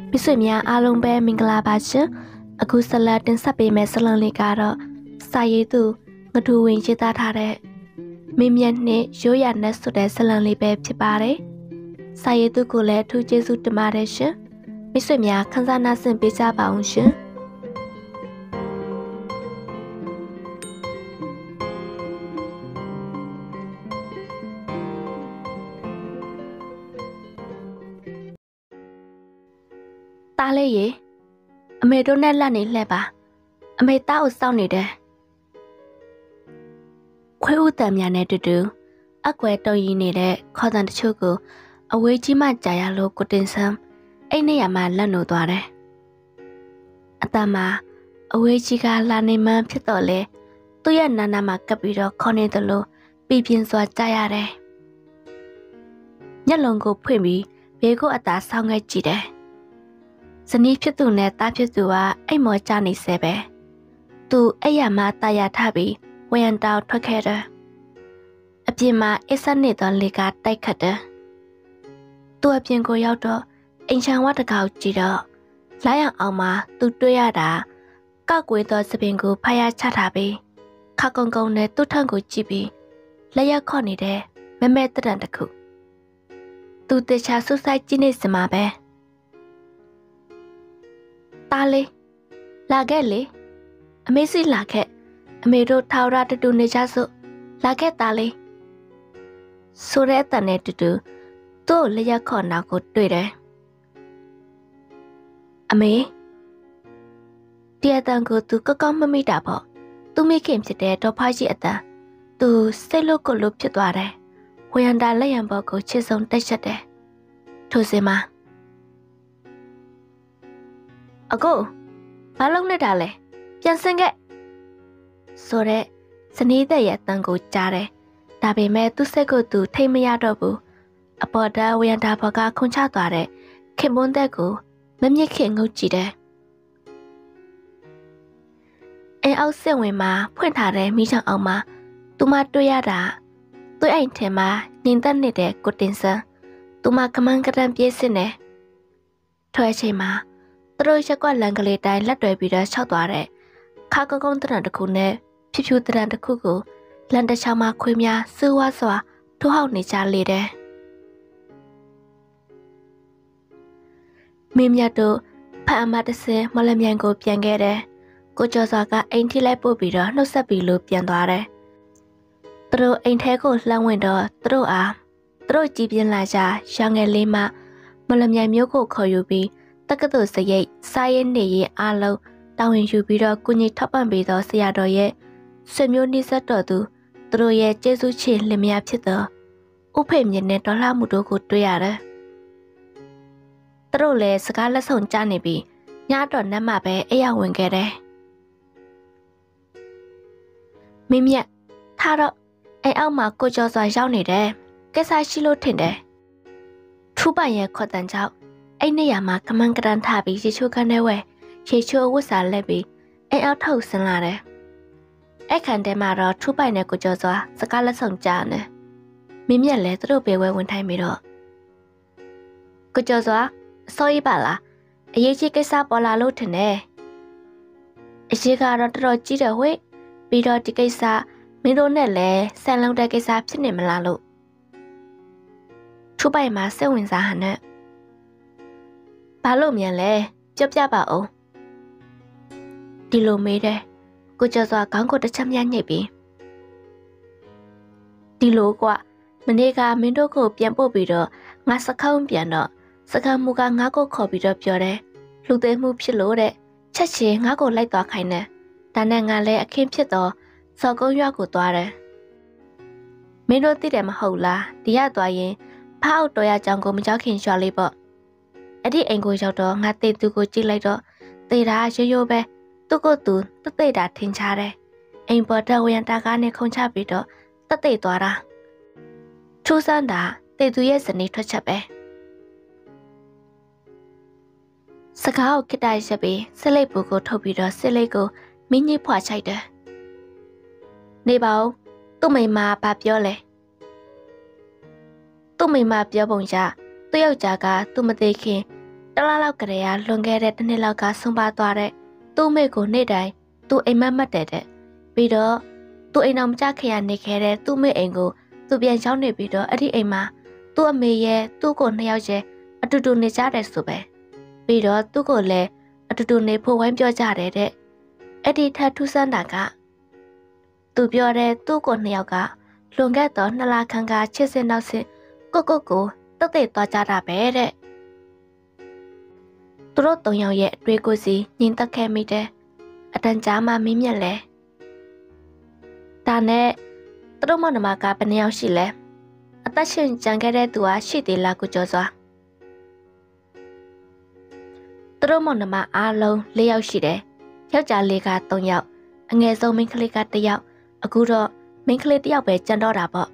မိတ်ဆွေများအားလုံးပဲမင်္ဂလာပါရှင်အခုဆက်လက်တင်ဆက်ပေးမယ့်ဇာတ်လမ်းလေးကတော့စာရေးသူငထူဝင်ရေးသားထားတဲ့မင်းမြတ်နှင့်ရိုးရနဲ့ဆိုတဲ့ဇာတ်လမ်းလေးပဲဖြစ်ပါတယ်စာရေးသူကိုလည်းအထူးကျေးဇူးတင်ပါတယ်ရှင်မိတ်ဆွေများခန်းစားနာဆင်ပေးကြပါအောင်ရှင်တားလေးရေအမေတို့နဲ့လက်နေလှဲ့ပါအမေသားကိုစောင့်နေတယ်ခွေးဦးတံများနဲ့တူတူအကွယ်တုံရီနေတဲ့ခေါ်တန်တချို့ကိုအဝေးကြီးမှကြာရလို့ကိုတင်ဆန်းအဲ့နေရာမှာလက်နိုးသွားတယ်အတမအဝေးကြီးကလာနေမှန်းဖြစ်တော့လေသူ့ရဲ့နာနာမှာကပ်ပြီးတော့ခေါနေတယ်လို့ပြပြင်းစွာကြားရတယ်ညက်လုံးကိုဖွင့်ပြီးဘေးကိုအသာဆောင်းခဲ့ကြည့်တယ်ဇနီးဖြစ်သူနဲ့တားဖြစ်သူကအိမ်မော်ကြနေစေပဲသူအဲ့ရမှာတာယာထပြီးဝရန်တောင်ထွက်ခဲ့တယ်အပြင်မှာအစ်စနေသောလေကတိုက်ခတ်တယ်သူအပြင်ကိုရောက်တော့အိမ်ချန်ဝတကောက်ကြည့်တော့လာရအောင်မှာသူတွေ့ရတာကောက်ကွေးသောစပင်ကိုဖျားချထားပြီးခါကုန်းကုန်းနဲ့သူ့ထံကိုကြည့်ပြီးလက်ရခေါ့နေတဲ့မမဲတရံတစ်ခုသူတခြားဆူဆိုင်ကြည့်နေစမှာပဲတားလေးလာခဲ့လေအမေစီလာခဲ့အမေတို့ထာဝရတူတူနေကြစို့လာခဲ့တားလေးဆိုတဲ့အတန်နဲ့တူတူသူ့လက်ရခေါ်နောက်ကိုတွေ့တယ်အမေဒီအတန်ကိုသူကောက်ကောက်မမိတာပေါ့သူမိခင်ဖြစ်တဲ့ဒေါ်ဖားကြီးအတန်သူစိတ်လို့ကိုလို့ဖြစ်သွားတယ်ဝရန်တာလက်ရံဘောကိုချစ်ဆုံးတက်ချက်တယ်ထိုစင်မှာအကိုဘာလုပ်နေတာလဲပြန်ဆင်းခဲ့ဆိုတဲ့ဇနီးတဲ့ရဲ့တန်ကိုကြားတယ်ဒါပေမဲ့သူ့စိတ်ကိုသူထိတ်မရတော့ဘူးအပေါ်တဝရန်တာဘောကခွန်ချသွားတဲ့ခင်မွန်းတဲ့ကိုမမြင့်ခင်ငုတ်ကြည့်တယ်အိမ်အောက်စင်ဝင်မှာဖွင့်ထားတဲ့မိချောင်အောင်မှာသူမတွေ့ရတာသူ့အိမ်ထဲမှာညင်သက်နေတဲ့ကိုတင်ဆန်းသူမကမန်းကရံပြေးစင်းနေထွဲချိန်မှာသူတို့ရက်ကွက်လန်ကလေးတိုင်းလက်တွဲပြီးတော့ခြောက်သွားတဲ့ခါကုန်းကုန်းတရံတစ်ခုနဲ့ဖြူဖြူတရံတစ်ခုကိုလန်တချောင်းမှာခွေးများစူးဝါစွာထိုးဟောက်နေကြလေတယ်မင်းမြတ်တို့ဖအမတစင်မလမြိုင်ကိုပြန်ခဲ့တယ်ကိုကျော်စွာကအိမ်ထိလိုက်ပို့ပြီးတော့နှုတ်ဆက်ပြီးလို့ပြန်သွားတယ်သူတို့အိမ်ထဲကိုလှမ်းဝင်တော့သူတို့ကြည်ပြင်းလာကြရောင်ငယ်လေးမှမလမြိုင်မျိုးကိုခေါ်ယူပြီးတက္ကသိုလ်စရိတ်စားရေးနေရေးအားလုံးတာဝန်ယူပြီးတော့ကုညီထောက်ပံ့ပေးသောဆရာတော်ရဲ့ဆွေမျိုးနှိစက်တော်သူတို့ရဲ့ကျေးဇူးချစ်လင်မယားဖြစ်သောဥဖေမြင့်နဲ့ဒေါ်လှမှုတို့ကိုတွေ့ရတယ်။သူတို့လည်းစကားလက်ဆောင်ကြားနေပြီးညတော်နတ်မှပဲအိယာဝင်ခဲ့တယ်။မင်းမြတ်ထားတော့အိမ်အောက်မှာကိုကျော်စွာရောက်နေတယ်။ကိစ္စရှိလို့ထင်တယ်။ထူးပိုင်ရဲ့ခေါ်တန်ကြောင့်အဲ့နေရာမှာကမန်းကရန်ထားပြီးရေချိုးခန်းထဲဝဲရေချိုးဝတ်စာလက်ပြီးအိမ်အောက်ထုတ်ဆင်းလာတယ်။အဲ့ခန်းထဲမှာတော့ထူးပိုင်နဲ့ကိုကျော်စွာစကားလက်ဆောင်ကြားနေ။မင်းမြတ်လည်းသူတို့ဘေးဝဲဝင်ထိုင်ပြီးတော့ကိုကျော်စွာအစောကြီးပါလားအရေးကြီးကိစ္စပေါ်လာလို့ထင်တယ်။အရှိကတော့တော်တော်ကြီးတယ်ဝိပြီးတော့ဒီကိစ္စမင်းတို့နဲ့လည်းဆန်လုံးတဲ့ကိစ္စဖြစ်နေမလားလို့ထူးပိုင်မှာစိတ်ဝင်စားဟန်နဲ့ဘာလို့မြန်လဲပြောပြပါဦးဒီလိုမေးတယ်ကိုကျော်စွာခေါင်းကိုတစ်ချက်မြညှိပြီးဒီလိုကွမနေ့ကမင်းတို့ကိုပြန်ပို့ပြီးတော့ငါစကောင်းပြန်တော့စကားမူကငါ့ကိုခေါ်ပြီးတော့ပြောတယ်လူသိမှုဖြစ်လို့တဲ့ချက်ချင်းငါ့ကိုလိုက်သွားခိုင်းတယ်ဒါနဲ့ငါလည်းအခင်းဖြစ်တော့စော်ကုန်းရွာကိုသွားတယ်မင်းတို့သိတယ်မဟုတ်လားဒီရသွားရင်ဖားအောက်တော်ရကြောင်ကိုမကြောက်ခင်ရွာလေးပေါ့အဲ့ဒီအိမ်ကိုရောက်တော့ငါတေသူကိုကြည့်လိုက်တော့တေတာရိုးရိုးပဲသူ့ကိုယ်သူတေတာထင်ရှားတယ်အိမ်ပေါ်တက်ဝရန်တာကားနဲ့ခုန်ချပြီးတော့တေသွားတာထူးဆန်းတာတေသူရဲ့ဇနီးထွက်ချက်ပဲစကားကိုခိတ္တရက်ပြီးစစ်လိပ်ပူကိုထုတ်ပြီးတော့စစ်လိပ်ကိုမင်းကြီးဖွာချိုက်တယ်နေပါဦးသူ့မိမဘာပြောလဲသူ့မိမပြောပုံရသူ့ယောက်ျားကသူ့မသိခင်တလားလောက်ကလေးကလွန်ခဲ့တဲ့တစ်နှစ်လောက်ကဆုံးပါသွားတဲ့သူ့မိကိုနေ့တိုင်းသူ့အိမ်မက်မှတ်တဲ့ပြီးတော့သူ့အိမ်အောင်မကြခင်ရနေခဲ့တဲ့သူ့မိအိမ်ကိုသူပြန်ရောက်နေပြီးတော့အဲ့ဒီအိမ်မှာသူ့အမေရဲ့သူ့ကိုနှစ်ယောက်ရဲ့အတူတူနေကြတယ်ဆိုပဲပြီးတော့သူ့ကိုလည်းအတူတူနေဖို့ဝိုင်းပြောကြတယ်တဲ့အဲ့ဒီထပ်ထူးဆန်းတာကသူပြောတဲ့သူ့ကိုနှစ်ယောက်ကလွန်ခဲ့တော့2 လခန့်ကချစ်စင်နောက်စင်ကိုတက်တဲ့သွားကြတာပဲတဲ့သူတို့3 ယောက်ရဲ့အတွေ့ကိုစီညင်တက်ခဲ့မိတယ်အတန်ကြာမှမင်းမြက်လဲဒါနဲ့သူတို့မနမကဘယ်နှယောက်ရှိလဲအသက်ရှင်ကြံခဲ့တဲ့သူကရှိသေးလားကိုကျော်စွာသူတို့မနမအားလုံး4 ယောက်ရှိတယ်ယောက်ျားလေးက3 ယောက်အငယ်ဆုံးမိန်းကလေးက1 ယောက်အခုတော့မိန်းကလေး1 ယောက်ပဲကြံတော့တာပေါ့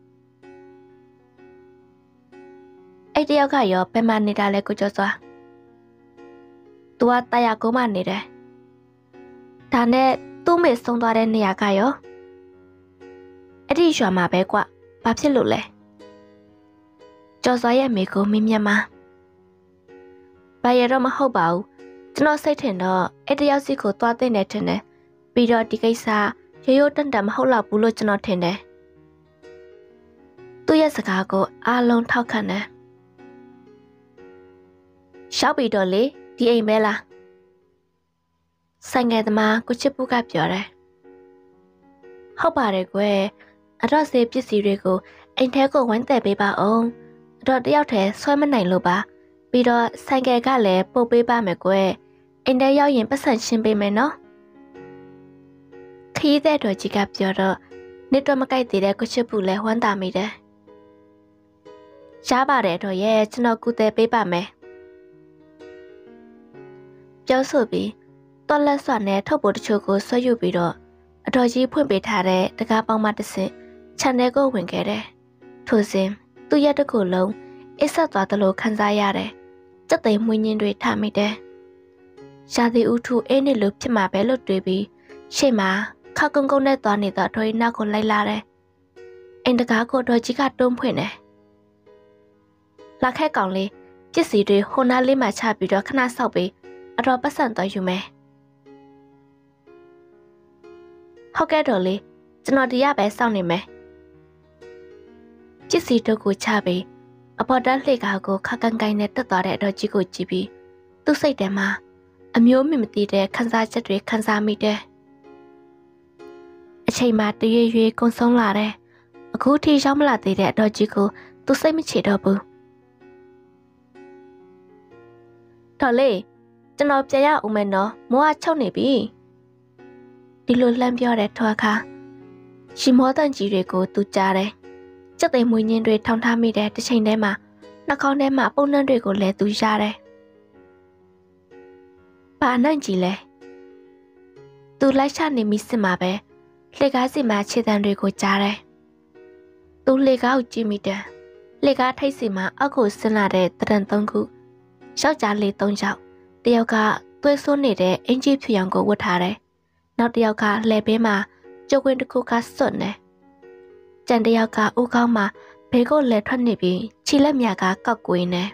အဲ့1 ယောက်ကရောဘယ်မှာနေတာလဲကိုကျော်စွာသူကတာယာကုန်းမှာနေတယ်ဒါနဲ့သူ့မေဆုံးသွားတဲ့နေရာကရောအဲ့ဒီရွာမှာပဲကွဘာဖြစ်လို့လဲကျော်စွာရဲ့မိကိုမင်းမြတ်မှာဘာရတော့မဟုတ်ပါဘူးကျွန်တော်စိတ်ထင်တော့အဲ့တယောက်စီကိုသွားသိနေတယ်နဲ့ပြီးတော့ဒီကိစ္စရိုးတန်တန်မဟုတ်တော့ဘူးလို့ကျွန်တော်ထင်တယ်သူ့ရဲ့စကားကိုအားလုံးထောက်ခံတယ်ရှောက်ပြီးတော့လေဒီအိမ်ပဲလားဆိုင်ငယ်သမားကိုချစ်ပူကပြောတယ်ဟုတ်ပါတယ်ကွယ်အတော့စေးပစ္စည်းတွေကိုအိမ်ထဲကိုဝိုင်းတယ်ပေးပါအောင်အတော့တယောက်တည်းဆွဲမနိုင်လို့ပါပြီးတော့ဆိုင်ကယ်ကလည်းပုတ်ပေးပါမယ်ကွယ်အိမ်ထဲရောက်ရင်ပတ်စံရှင်းပေးမယ်နော်ခရီးတဲ့တော်ကြီးကပြောတော့နှစ်တော့မကြိုက်သေးတဲ့ကိုချစ်ပူလည်းဝမ်းသာမိတယ်ရှားပါတယ်တော့ရဲ့ကျွန်တော်ကူတယ်ပေးပါမယ်ပြောဆိုပြီးတော်လက်စွာနဲ့ထုတ်ပေါ်တချို့ကိုဆွဲယူပြီးတော့အတော်ကြီးဖွင့်ပေးထားတဲ့တကားပေါင်းမှတစ်စင်ခြံထဲကိုဝင်ခဲ့တယ်ထိုစဉ်သူ့ရက်တစ်ခုလုံးအစ်ဆက်သွားသလိုခံစားရတယ်စက်သိမ်မွေးညင်းတွေထားမိတယ်ရှားသည်ဥထုအေးနေလို့ဖြစ်မှာပဲလို့တွေးပြီးရှေ့မှာခါကုန်းကုန်းနဲ့သွားနေတော့ထွေးနောက်ကိုလိုက်လာတယ်အိမ်တကားကိုတော်ကြီးကတွန်းဖွင့်တယ်လာခဲ့ကောင်လေးပစ္စည်းတွေဟိုနားလေးမှာချပြီးတော့ခဏဆောက်ပြီးအတော်ပတ်စံတော့ယူမယ်ဟုတ်ကဲ့တော်လေးကျွန်တော်ဒီရပဲစောင့်နေမယ်ပစ္စည်းတို့ကိုချပြီးအပေါ်တက်လှေကားကိုခါကန်ကိုင်းနဲ့တက်သွားတဲ့အတော်ကြီးကိုကြည့်ပြီးသူ့စိတ်ထဲမှာအမျိုးမသိတဲ့ခံစားချက်တွေခံစားမိတယ်အချိန်မှတရွေ့ရွေ့ကုန်းဆုံးလာတယ်အခုထိရောက်မလာသေးတဲ့အတော်ကြီးကိုသူစိတ်မချတော့ဘူးတော်လေးကျွန်တော်ပြန်ရဦးမယ်နော်မိုးကချုပ်နေပြီဒီလိုလှမ်းပြောတဲ့ထွားခါရှီမောတန်ကြီးတွေကိုသူကြားတယ်စက်သိမ်မွေးညင်းတွေထောင်ထားမိတဲ့တစ်ချိန်တည်းမှာနှာခေါင်းထဲမှာပုံနှံတွေကိုလည်းသူရတယ်ဘာနိုင်ကြီးလဲသူလိုက်ချနေမိစစ်မှာပဲလှေကားစီမှာခြေတံတွေကိုကြားတယ်သူလှေကားကိုကြည့်မိတယ်လှေကားထိတ်စီမှာအောက်ကိုဆင်းလာတဲ့တရံ3 ခုယောက်ျားလေး3 ယောက်တယောက်ကသွေးစွန်းနေတဲ့အင်ဂျီဖြူရောင်ကိုဝတ်ထားတယ်နောက်တစ်ယောက်ကလှဲဘေးမှာကြိုကွင်းတစ်ခုကစွန့်နေကြံတစ်ယောက်ကဥကောင်းမှာဘေးကိုလဲထွက်နေပြီးခြေလက်မြကကောက်ကွေးနေ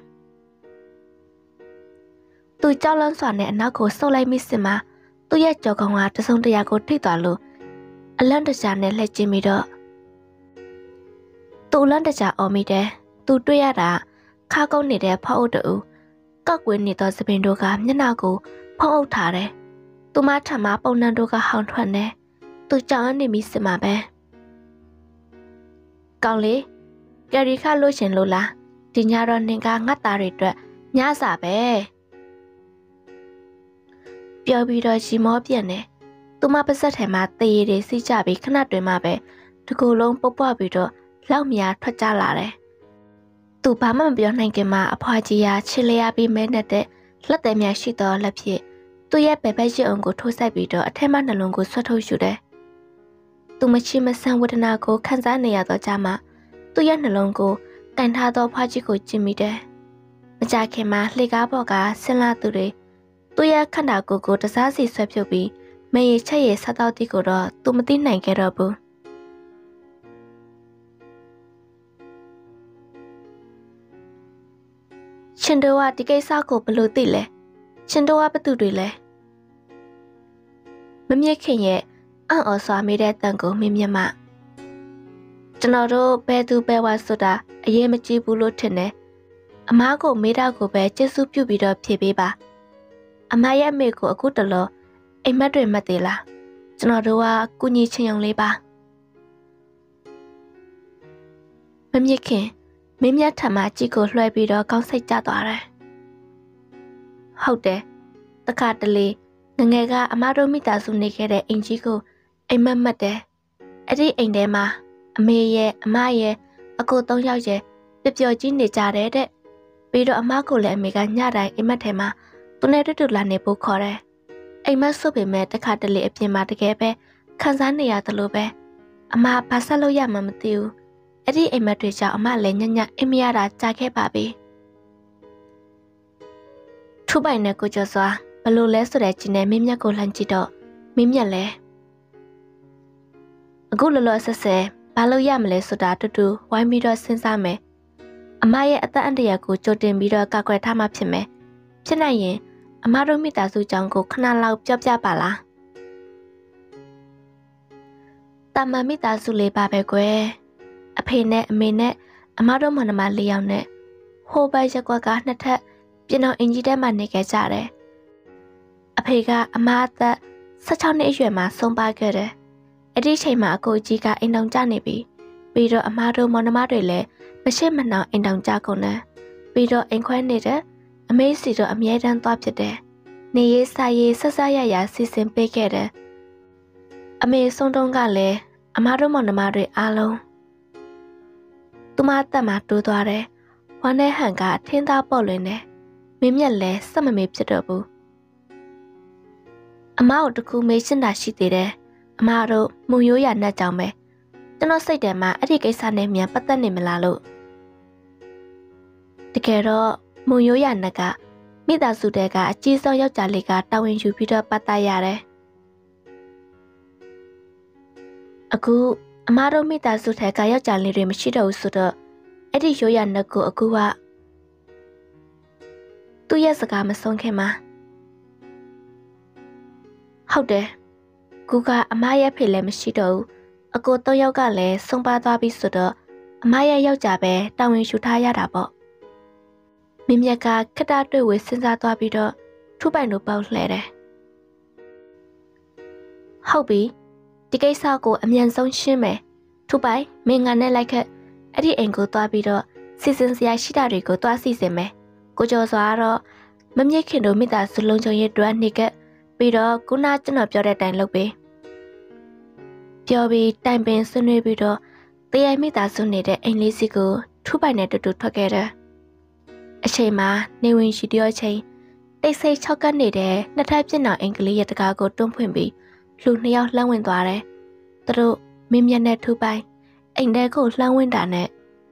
သူကြောက်လန့်စွာနဲ့အနောက်ကိုဆုပ်လိုက်မိစင်မှာသူ့ရဲ့ကြော်ကောင်ကတစုံတရာကိုထိသွားလို့အလန့်တကြားနဲ့လှည့်ကျင်ပြီးတော့သူအလန့်တကြားအော်မိတယ်သူတွေ့ရတာခါကုန်းနေတဲ့ဖောက်အုပ်တူကောက်ကွေးနေသောသပင်တို့ကမျက်နှာကိုဖုံးအုပ်ထားတယ်သူမထမပုံနှံတို့ကဟောင်ထွက်နေသူကြောင်နေမိစမှာပဲကောင်းလေကယ်ရီခလို့ရှင်လို့လားဒီညတော့နင်ကငတ်သားတွေအတွက်ညစာပဲပြောပြီးတော့ရှီမောပြက်နေသူမပါဇက်ထဲမှာတရေတွေစီးကြပြီးခဏတွင်မှပဲတကူလုံးပုတ်ပွားပြီးတော့လောက်မြာထွက်ကြလာတယ်သူဘာမှမပြောနိုင်ခင်မှာအဖွားကြီးကချစ်လျားပြီးမဲနဲ့လက်သည်များရှိသောလက်ဖြင့်သူ့ရဲ့ဘယ်ဘက်ရစ်အောင်ကိုထိုးဆိုင်ပြီးတော့အထက်မှနှလုံးကိုဆွတ်ထုတ်ယူတယ်။သူမချစ်မဆန်းဝေဒနာကိုခံစားနေရတော့ကြမှာသူ့ရဲ့နှလုံးကိုကန်ထားသောဖွားကြီးကိုကြည့်မိတယ်။မကြခင်မှာလှေကားပေါ်ကဆင်းလာသူတွေသူ့ရဲ့ခန္ဓာကိုယ်ကိုတစားစီဆွဲဖြုတ်ပြီးမရေချက်ရဆက်တော့တီကိုတော့သူမသိနိုင်ခဲ့တော့ဘူး။ရှင်တို့ကဒီကိစ္စကိုဘယ်လိုသိလဲရှင်တို့ကဘာတူတွေလဲမမြင့်ခင်ရဲ့အံ့ဩစွာမိတဲ့တန်ကိုမင်းမြတ်မကျွန်တော်တို့ဘယ်သူဘယ်ဝါဆိုတာအရေးမကြီးဘူးလို့ထင်တယ်အမားကိုမေးတာကိုပဲကျေးဇူးပြုပြီးတော့ဖြေပေးပါအမရဲ့အမေကိုအခုတလောအိမ်မက်တွေမှတ်သေးလားကျွန်တော်တို့ကကုညီချင်းရုံလေးပါမမြင့်ခင်မင်းမြတ်ထမကြီးကိုလွှဲပြီးတော့ကောင်းစိတ်ကြသွားတယ်ဟုတ်တယ်တခါတလေငငယ်ကအမတို့မိသားစုနေခဲ့တဲ့အိမ်ကြီးကိုအိမ်မက်မှတ်တယ်အဲ့ဒီအိမ်ထဲမှာအမေရဲ့အမရဲ့အကို၃ယောက်ရဲ့ပျော်ကြီးနေကြတဲ့ပြီးတော့အမကိုလည်းအမေကညတိုင်းအိမ်မက်ထဲမှာသူနဲ့တူလာနေဖို့ခေါ်တယ်အိမ်မက်ဆုပ်ပေမဲ့တခါတလေအပြင်မှာတကယ်ပဲခံစားနေရတယ်လို့ပဲအမဘာဆက်လို့ရမှမသိဘူးအဲ့ဒီအိမ်မက်တွေကြောင့်အမလည်းညညအိမ်မရတာကြာခဲ့ပါပြီထူပိုင်နဲ့ကိုကျော်စွာဘလို့လဲဆိုတဲ့ချင်းနဲ့မင်းမြတ်ကိုလှမ်းကြည့်တော့မင်းမြတ်လဲအခုလောလောဆယ်ဆယ်ဘာလို့ရမလဲဆိုတာတူတူဝိုင်းပြီးတော့စဉ်းစားမယ်အမရဲ့အသက်အန္တရာယ်ကိုကြိုတင်ပြီးတော့ကာကွယ်ထားမှဖြစ်မယ်ဖြစ်နိုင်ရင်အမတို့မိသားစုကြောင့်ကိုခဏလောက်ပြောပြပါလားတာမန်မိသားစုလေးပါပဲကွယ်အဖေနဲ့အမေနဲ့အမတို့မနမ၄ယောက်နဲ့ဟိုဘက်ရက်ကွက်ကနှစ်ထပ်ပြင်တော်အင်ကြီးထဲမှာနေခဲ့ကြတယ်အဖေကအမအသက်16နှစ်အရွယ်မှာဆုံးပါခဲ့တယ်အဲ့ဒီချိန်မှာအကိုကြီးကအိမ်တော်ကျနေပြီပြီးတော့အမတို့မနမတွေလည်းမရှိမနှောင်အိမ်တော်ကျကုန်တယ်ပြီးတော့အိမ်ခွဲနေတဲ့အမေစီတော့အမြဲတမ်းသွားဖြစ်တယ်နေရေးစားရေးဆက်ဆက်ရရစီစဉ်ပေးခဲ့တယ်အမေဆုံးတုန်းကလည်းအမတို့မနမတွေအားလုံးသူမတက်မှတိုးသွားတယ်ဝမ်းနဲ့ဟန်ကအထင်းသားပေါ့လွင်တယ်မင်းမြတ်လည်းစက်မမေးဖြစ်တော့ဘူးအမတို့တခုမေးရှင်းတာရှိသေးတယ်အမတို့မုံရိုးရနဲ့ကြောင်ပဲကျွန်တော်စိတ်ထဲမှာအဲ့ဒီကိစ္စနဲ့မြန်ပတ်သက်နေမလားလို့တကယ်တော့မုံရိုးရနဲ့ကမိသားစုတဲကအကြီးဆုံးယောက်ျားလေးကတာဝန်ယူပြီးတော့ပတ်သက်ရတယ်အခုအမတို့မိသားစုထဲကယောက်ျားလေးတွေမရှိတော့ဘူးဆိုတော့အဲ့ဒီရိုးရနဲ့ကိုအခုကသူ့ရဲ့စကားမဆုံးခင်မှာဟုတ်တယ်ကူကအမရဲ့ဖေလည်းမရှိတော့ဘူးအကို၃ယောက်ကလည်းဆုံးပါသွားပြီဆိုတော့အမရဲ့ယောက်ျားပဲတာဝန်ယူထားရတာပေါ့မင်းမြတ်ကခက်တာတွေ့ဝေစဉ်းစားသွားပြီးတော့ထူပိုင်တို့ပေါက်လှဲတယ်ဟုတ်ပြီဒီကိစ္စကိုအမြန်ဆုံးရှင်းမယ်ထူပိုင်မင်းငါနဲ့လိုက်ခက်အဲ့ဒီအိမ်ကိုသွားပြီးတော့စီစဉ်စရာရှိတာတွေကိုသွားစီစဉ်မယ်ကိုကျော်စွာကတော့မမြင့်ခင်တို့မိသားစုလုံးချုံရဲ့တွန်းနေကပြီးတော့ခုနကျွန်တော်ပြောတဲ့အတိုင်းလုပ်ပေးပြောပြီးတိုင်ပင်ဆွေးနွေးပြီးတော့တရားမိသားစုနေတဲ့အိမ်လေးစီကိုထူပိုင်နဲ့တူတူထွက်ခဲ့တယ်အချိန်မှာနေဝင်ရှိတဲ့အချိန်တိတ်ဆိတ်6ကပ်နေတဲ့နှစ်ထပ်ပြစ်နောက်အင်္ဂလိပ်ရဲ့တကားကိုတွန်းဖွင့်ပြီးလူ2ယောက်လှမ်းဝင်သွားတယ်သူတို့မင်းမြတ်နဲ့ထူပိုင်အိမ်ထဲကိုလှမ်းဝင်တာနဲ့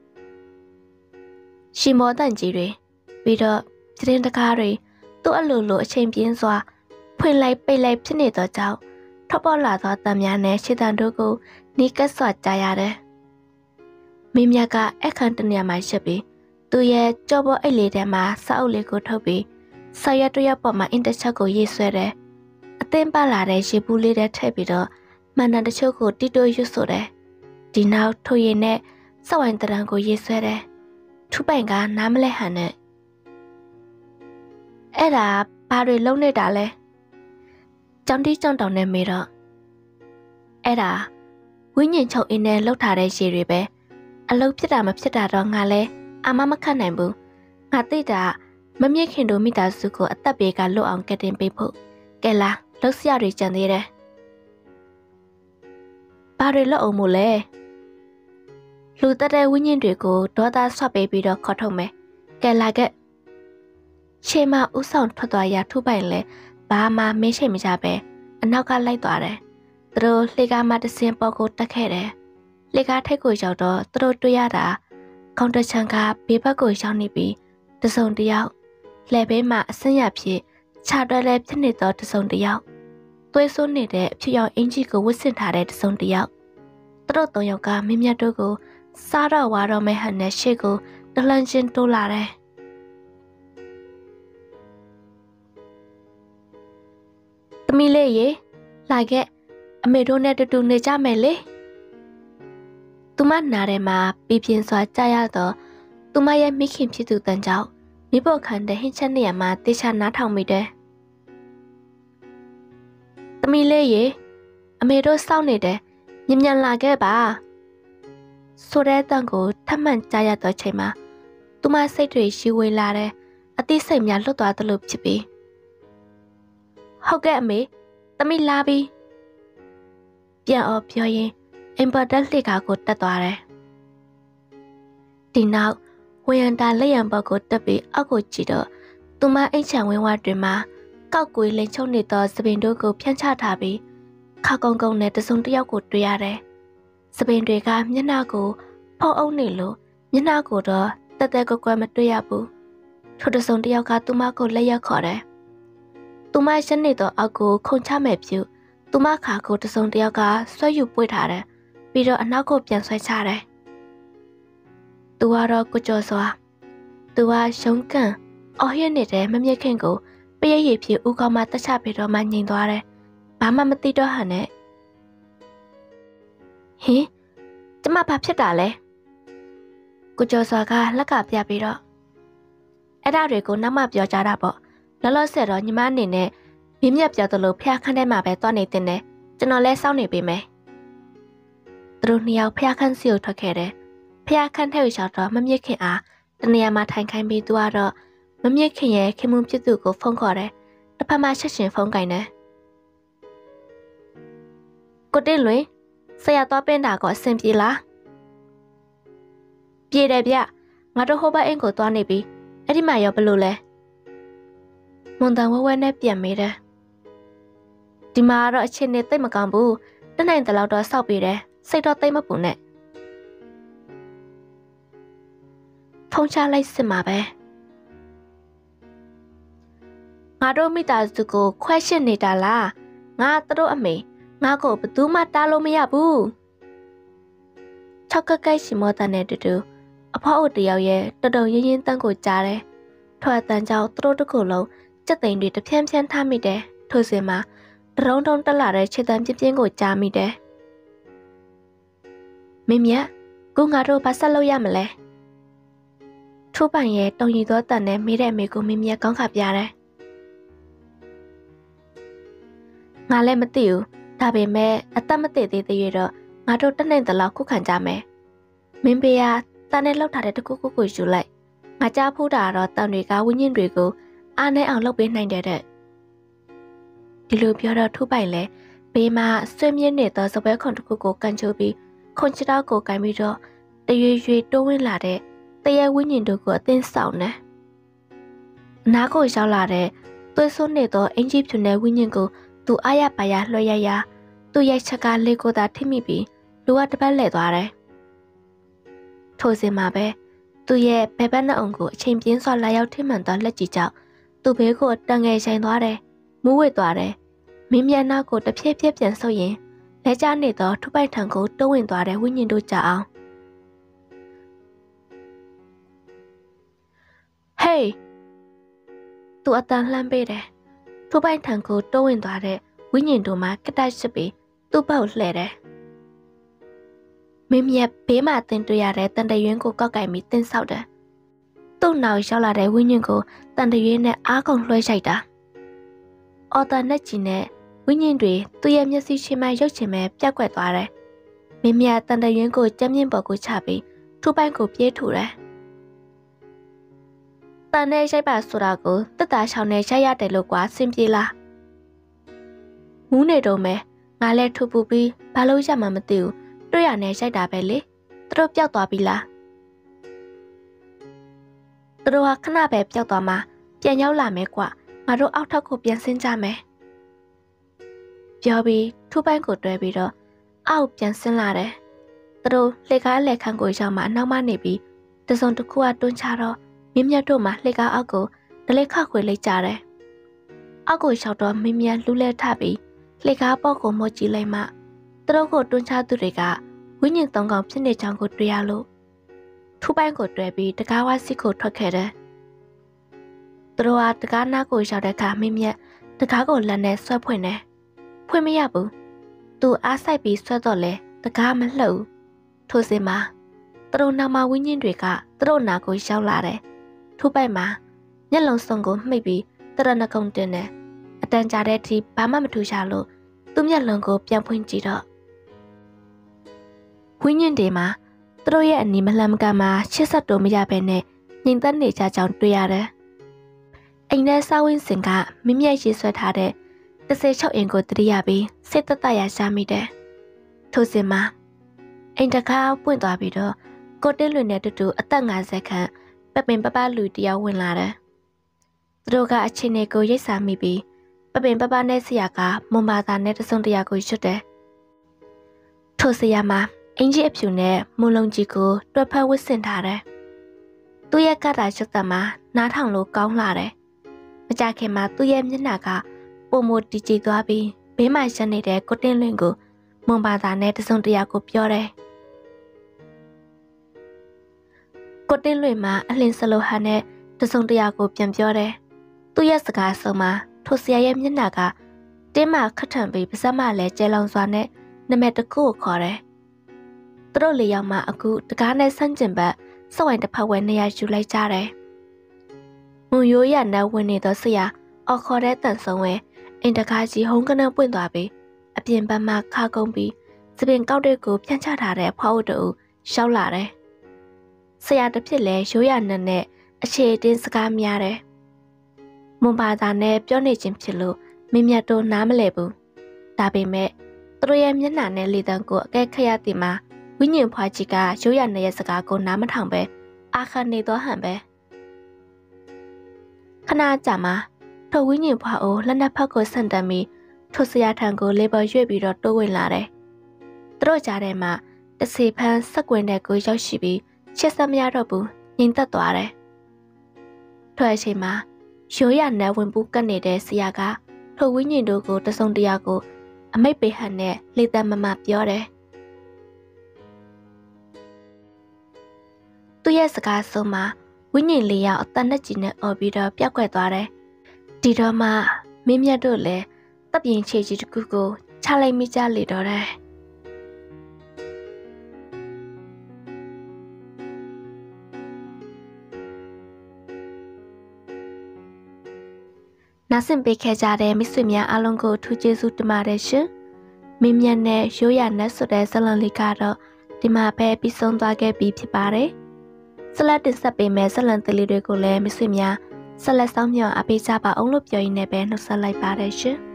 ရှီမောတန်ကြီးတွေပြီးတော့ကျင်းတကားတွေသူ့အလိုလိုအချိန်ပြင်းစွာဖွင့်လိုက်ပိတ်လိုက်ဖြစ်နေသောကြောင့်ထွက်ပေါ်လာသောတံများနဲ့ခြေတံတို့ကိုနီးကပ်စွာကြားရတယ်မင်းမြတ်ကအခန်းတနေရာမှာရှစ်ပြီးသူရဲ့ကြောပေါ်အိတ်လေးထဲမှာစာအုပ်လေးကိုထုတ်ပြီးစာရွက်တစ်ရွက်ပေါ်မှာအင်တစ်ချက်ကိုရေးဆွဲတယ်အသင်းပါလာတဲ့ရေဘူးလေးထဲထည့်ပြီးတော့မန္တန်တချို့ကိုတီတိုရွတ်ဆိုတယ်ဒီနောက်ထိုရည်နဲ့စက်ဝိုင်းတရံကိုရေးဆွဲတယ်ထူပိုင်ကနားမလဲဟန်နဲ့အဲ့ဒါဘာတွေလုံးနေတာလဲကြောင်တီးကြောင်တောင်နဲ့မေးတော့အဲ့ဒါဝိညာဉ်ချုပ်အင်းနဲ့လှုပ်ထားတဲ့ရေတွေပဲအလုံးဖြစ်တာမဖြစ်တာတော့ငါလဲအာမခတ်နိုင်ဘူးငါသိတာမမြင့်ခင်တို့မိသားစုကိုအသက်ပေးကလွတ်အောင်ကတင်ပေးဖို့ကဲလားလှုပ်ရှားတွေကြံသေးတယ်ဘာတွေလွတ်အောင်မို့လဲလူတက်တဲ့ဝိညာဉ်တွေကိုဒေါသဆွပေးပြီးတော့ခေါ်ထုတ်မယ်ကဲလာကရှေ့မှာဥဆောင်ထွက်သွားရထူပိုင်လဲဘာမှမင်းရှိမကြပဲအနောက်ကလိုက်သွားတယ်သူတို့လှေကားမှတစင်းပေါ်ကိုတက်ခဲ့တယ်လှေကားထိပ်ကိုရောက်တော့သူတို့တွေ့ရတာကောင်တချန်ကဘေးဘက်ကိုရောက်နေပြီးတစုံတယောက်လှဲဘေးမှာအဆင်းရဖြစ်ခြာတွဲလဲဖြစ်နေသောတစုံတယောက်သွေးဆိုးနေတဲ့အဖြစ်ရောင်အင်ကြီးကိုဝတ်ဆင်ထားတဲ့တစုံတယောက်သူတို့၃ယောက်ကမင်းမြတ်တို့ကိုစားတော့ဝါတော့မဲ့ဟန်နဲ့ရှေ့ကိုတလှန်ချင်းတိုးလာတယ်သမီးလေးရေလာခဲ့အမေတို့နဲ့တူတူနေကြမယ်လေသူမနားထဲမှာပြပြင်းစွာကြားရတော့သူမရဲ့မိခင်ဖြစ်သူတန်ကြောင့်မိဖို့ခံတဲ့ဟင်းချက်နေရာမှာတေချာနားထောင်မိတယ်သမီးလေးရေအမေတို့စောင့်နေတယ်မြန်လာခဲ့ပါဆိုတဲ့တန်ကိုထပ်မံကြားရတော့ချိန်မှာသူမစိတ်တွေရှိဝေးလာတယ်အသိစိတ်များလွတ်သွားသလိုဖြစ်ပြီးဟုတ်ကဲ့အမေသမီးလာပြီပြန်အော်ပြောရင်အင်ပါတက်လှေကားကိုတက်သွားတယ်ဒီနောက်ဝေယန်တာလက်ရံဘော်ကိုတက်ပြီးအောက်ကိုကြည့်တော့သူမအိတ်ချံဝင်းဝတွင်မှာကောက်ကွေးလိန်ချုံနေသောစပင်တို့ကိုဖြန့်ချထားပြီးခါကုန်းကုန်းနဲ့တစုံတစ်ယောက်ကိုတွေ့ရတယ်စပင်တွေကမျက်နှာကိုဖုံးအုပ်နေလို့မျက်နှာကိုတော့တက်တက်ကွက်ကွက်မတွေ့ရဘူးထိုတစုံတစ်ယောက်ကသူမကိုလက်ရက်ခေါ်တယ်သူမရှင်းနေသောအောက်ကိုခုန်ချမဲ့ပြုသူမခါကိုတစုံတစ်ယောက်ကဆွဲယူပွေထားတယ်ပြီးတော့အနောက်ကိုပြန်ဆွဲချတယ်သူကတော့ကိုကျော်စွာသူကရုံးကန်အော်ရနေတဲ့မမြက်ခင်ကိုပရိပ်ရည်ဖြစ်ဦးခေါင်းမှတက်ချပြီးတော့မှငြိမ်သွားတယ်ဘာမှမသိတော့ဟန်နဲ့ဟင်ကျမဘာဖြစ်တာလဲကိုကျော်စွာကလက်ကပြပြီးတော့အဲ့ဒါတွေကိုနောက်မှပြောကြတာပေါ့လောလောဆယ်တော့ညီမအနေနဲ့မြင့်မြတ်ပြောသလိုဖျားခန်းထဲမှာပဲသွားနေတင်တယ်ကျွန်တော်လဲစောင့်နေပေးမယ်သူတို့နှစ်ယောက်ဖျားခန်းစီကိုထွက်ခဲ့တယ်ဖျားခန်းထဲကိုရောက်တော့မမြင့်ခင်အားတနေရာမှာထိုင်ခိုင်းပြီးသူကတော့မမြင့်ခင်ရဲ့ခင်မုန်းဖြစ်သူကိုဖုန်းခေါ်တယ်တစ်ဖက်မှာချက်ရှင်ဖုန်းကင်တယ်ကိုတင်လွင်ဆရာသွားပင်းတာကိုအဆင်ပြေလားပြေတယ်ဗျငါတို့ဟိုဘက်အိမ်ကိုသွားနေပြီအဲ့ဒီမှာရောဘလို့လဲမွန်တန်ဝဲဝဲနဲ့ပြန်မေးတယ်ဒီမှာတော့အချင်းနဲ့တိတ်မကောင်းဘူးတနိုင်တလောက်တော့စောက်ပေးတယ်စိတ်တော့တိတ်မပူနဲ့ဖုန်းချလိုက်စစ်မှာပဲငါတို့မိသားစုကိုခွဲရှင်းနေတာလားငါတို့အမေငါကိုဘယ်သူမှတားလို့မရဘူး၆ကကိုက်စီမောတန်နဲ့တူတူအဖေါ့တယောက်ရဲ့တော်တော်ရင်းရင်းတန်းကိုကြားတယ်ထွက်တန်းကြောင့်သူတို့တစ်ခုလုံးစက်သိန်းတွေတဖြန်းဖြန်းထားမိတယ်ထို့စဉ်မှာတရုံတုံတက်လာတဲ့ခြေတံပြင်းပြင်းကိုကြားမိတယ်မင်းမြတ်ကိုငါတို့ဘာဆက်လုပ်ရမလဲထိုးပိုင်ရဲ့တုံရီသောတန်နဲ့မိတဲ့အမေကိုမင်းမြတ်ကောင်းခါပြတယ်ငါလည်းမသိဘူးဒါပေမဲ့အသက်မသေးသေးသေးရတော့ငါတို့တက်နိုင်တဲ့လောက်ခုခံကြမယ်မင်းပေကတန်နဲ့လောက်ထားတဲ့တကူကူကိုယူလိုက်ငါကြားဖို့တာတော့တန်တွေကဝင်းညင်းတွေကိုအားနဲ့အောင်လုပ်ပေးနိုင်တဲ့ဒီလိုပြောတော့ထိုးပိုင်လဲဘေးမှာဆွေးမြင့်နေသောစပွဲခွန်တကူကိုကန်ချိုးပြီးခွန်ချတောက်ကိုကင်ပြီးတော့တရွေရွေတိုးဝင်လာတဲ့တရဲဝင်းညင်တို့ကိုအသင်းဆောင်နေအနားကိုရောက်လာတဲ့သွေးစွန်းနေသောအင်ကြီးဖြူနဲ့ဝင်းညင်ကိုသူအားရပါရလွှဲရရသူ့ရဲ့ချက်ကလေးကိုသာထိမိပြီးလူကတပတ်လဲသွားတယ်ထို့စဉ်မှာပဲသူ့ရဲ့ဘဲဘက်နှအုံကိုအချိန်ပြင်းစွာလာရောက်ထိမှန်သောလက်ကြီးကြောင့်သူ့ဘေးကိုတန်ငယ်ဆိုင်သွားတယ်မူးဝစ်သွားတယ်မင်းမြန်နောက်ကိုတစ်ဖြည်းဖြည်းပြန်ဆုပ်ရင်လဲကျနေသောထုပိုက်ထံကိုတိုးဝင်သွားတဲ့ဝိညာဉ်တို့ကြအောင်ဟေးသူအတန်လှမ်းပေးတယ်ထုပိုက်ထံကိုတိုးဝင်သွားတဲ့ဝိညာဉ်တို့မှကတိုက်စစ်ပြီးသူ့ဘောက်လှဲ့တယ်မင်းမြတ်ဘေးမှာတင်တွေ့ရတဲ့တန်တရွင်းကိုကောက်ကင်ပြီးတင်းဆောက်တယ်သူ့နောက်ရောက်လာတဲ့ဝိညာဉ်ကိုတန်တရွင်းနဲ့အားကုန်လွှဲရိုက်တာအော်တာနဲ့ကြီးနဲ့ဝိညာဉ်တွေသူ့ရဲ့မျက်စိရှိမှရုပ်ချင်မဲ့ပြက်ကွက်သွားတယ်မင်းမြတ်တန်တရွင်းကိုကြမ်းမြင့်ပေါ်ကိုချပြီးထူပိုင်ကိုပြေးထူတယ်တန်နဲ့ရိုက်ပါဆိုတာကိုတက်တာချောင်းနဲ့ရိုက်ရတယ်လို့ကွာစင်ပြေလားမူးနေတော့မယ်ငါလည်းထူပူပြီးဘာလို့ရမှမသိဘူးတွေ့ရနဲ့ရိုက်တာပဲလေသူတို့ပျောက်သွားပြီလားသူတို့ကခဏပဲပျောက်သွားမှပြန်ရောက်လာမယ်ကွာငါတို့အောက်ထပ်ကိုပြန်ဆင်းကြမယ်ပြောပြီးထူပိုင်ကိုတွဲပြီးတော့အောက်ပြန်ဆင်းလာတယ်သူတို့လှေကားလက်ခန်းကိုရောက်မှအနောက်မှနေပြီးတစုံတစ်ခုကတွန်းချတော့မင်းမြတ်တို့မှလှေကားအောက်ကိုဒလိခခွေလိုက်ကြတယ်အောက်ကိုရောက်တော့မင်းမြတ်လူးလဲထပြီးလှေကားပေါ့ကိုမော့ကြည့်လိုက်မှသူတို့ကိုတွန်းချသူတွေကဝိညာဉ်သုံးကောင်ဖြစ်နေကြောင်းကိုတွေ့ရလို့ထူပိုင်ကိုတွဲပြီးတကားဝါစစ်ကိုထွက်ခဲ့တယ်သူတို့ကတကားနားကိုရောက်တဲ့အခါမင်းမြတ်တကားကိုလက်နဲ့ဆွဲဖွင့်တယ်။ဖွင့်မရဘူး။သူအားစိုက်ပြီးဆွဲတော့လေတကားမလှုပ်။ထိုစဉ်မှာသူတို့နောက်မှာဝင်းချင်းတွေကသူတို့နာကိုရောက်လာတယ်။ထိုပိုက်မှာမျက်လုံးစုံကိုမှိတ်ပြီးတရဏဂုံတင်တယ်။အတန်ကြာတဲ့အထိဘာမှမထူရှာလို့သူ့မျက်လုံးကိုပြန်ဖွင့်ကြည့်တော့ဝင်းချင်းတွေမှာသူတို့ရဲ့အနီမလှမ်းမကမှာရှစ်ဆက်တိုးမရဘဲနဲ့ငြိမ်သက်နေကြကြောင်းတွေ့ရတယ်။အိမ်ထဲစာဝင်းစင်ကမင်းမြတ်ရေးဆွဲထားတဲ့36အင်ကိုတရိယာပြီးစိတ်သက်သာရရှာမိတယ်။ထိုစဉ်မှာအိမ်တကားပွင့်သွားပြီးတော့ကိုတင်းလွင်နဲ့တူတူအသက်50ခန့်ပပင်ပပလူတယောက်ဝင်လာတယ်။သူတို့ကအချင်းတွေကိုရိတ်စာမိပြီးပပင်ပပနဲ့ဆရာကမွန်ဘာသာနဲ့တစုံတရာကိုရွတ်တယ်။ထိုဆရာမှာအင်ကြီးအဖြူနဲ့မုံလုံးကြီးကိုတွက်ဖက်ဝစ်ဆင်ထားတယ်။သူ့ရဲ့ကတာရွတ်သက်မှာနားထောင်လို့ကောင်းလာတယ်။မကြခင်မှာသူ့ရဲ့မျက်နှာကပုံမတီကြည်သွားပြီးဘေးမှာရှက်နေတဲ့ကိုတင်းလွင်ကိုမွန်ဘာသာနဲ့တစုံတရာကိုပြောတယ်။ကိုတင်းလွင်မှာအလင်းစလိုဟာနဲ့တစုံတရာကိုပြန်ပြောတယ်။သူ့ရဲ့စကားဆုံးမှာထိုဆရာရဲ့မျက်နှာကတင်းမခတ်ထန်ပြီးပါးစပ်မလည်းကျဲလောင်စွာနဲ့နာမည်တစ်ခုကိုခေါ်တယ်။သူတို့လေးယောက်မှအခုတကားနဲ့ဆန့်ကျင်ဘက်စဝိုင်းတစ်ဖက်ဝဲနေရာယူလိုက်ကြတယ်။မုံရိုးရနဲ့ဝင်နေသောဆရာအော်ခေါ်တဲ့တန်ဆုံးဝဲအိမ်တကားကြီးဟုံးကနပွင့်သွားပြီးအပြင်ဘက်မှခါကုန်းပြီးစပင်ကောက်တွေကိုဖြန့်ချထားတဲ့ဖွားဝတ်တူရှောက်လာတယ်။ဆရာတစ်ဖြစ်လဲရိုးရနဲ့အခြေအတင်းစကားများတယ်။မွန်ဘာသာနဲ့ပြောနေခြင်းဖြစ်လို့မင်းမြတ်တို့နားမလဲဘူး။ဒါပေမဲ့သူတို့ရဲ့မျက်နှာနဲ့လေတံကိုအကဲခရသည်မှာဝိညာဉ်ဖွားကြီးကရိုးရနဲ့ရဲ့စကားကိုနားမထောင်ပဲအာခနေသောဟန်ပဲခဏကြာမှာထိုဝိညာဉ်ဖွားအိုလက်နက်ဖက်ကိုဆန့်တမ်းပြီးထိုဆရာထံကိုလေပေါ်ရွေ့ပြီးတော့တိုးဝင်လာတယ်။သူတို့ကြားထဲမှာတစီဖန်းဆက်ကွင်းတဲ့ကိုရောက်ရှိပြီးချစ်စမရတော့ဘူးငြိမ်သက်သွားတယ်။ထိုအချိန်မှာရိုးရနဲ့ဝင်ပူးကပ်နေတဲ့ဆရာကထိုဝိညာဉ်တို့ကိုတစုံတရာကိုအမိတ်ပေးဟန်နဲ့လေတံမမပြောတယ်။သူ့ရဲ့စကားဆုံးမှာဝိညာဉ်လေးယောက်အတန်နဲ့ကြီးနဲ့អော်ပြီးတော့ပြောက်ကွယ်သွားတယ်။ဒီတော့မှမင်းမြတ်တို့လည်းတပ်ပြင်းချေကြီးတစ်ခုကိုချလိုက်မိကြလေတော့တယ်။နားဆင်ပေးခဲ့ကြတဲ့မိတ်ဆွေများအားလုံးကိုထူးကျေးဇူးတင်ပါတယ်ရှင်။မင်းမြတ်နဲ့ရိုးရနဲ့ဆိုတဲ့ဇာတ်လမ်းလေးကတော့ဒီမှာပဲပြီးဆုံးသွားခဲ့ပြီဖြစ်ပါတယ်။ဆက်လက်တင်ဆက်ပေးမယ့်ဇာတ်လမ်းလေးတွေကိုလည်းမိတ်ဆွေများဆက်လက်ဆောင်မြော်အားပေးကြပါအောင်လို့ပြောရင်းနဲ့ပဲနှုတ်ဆက်လိုက်ပါတယ်ရှင်။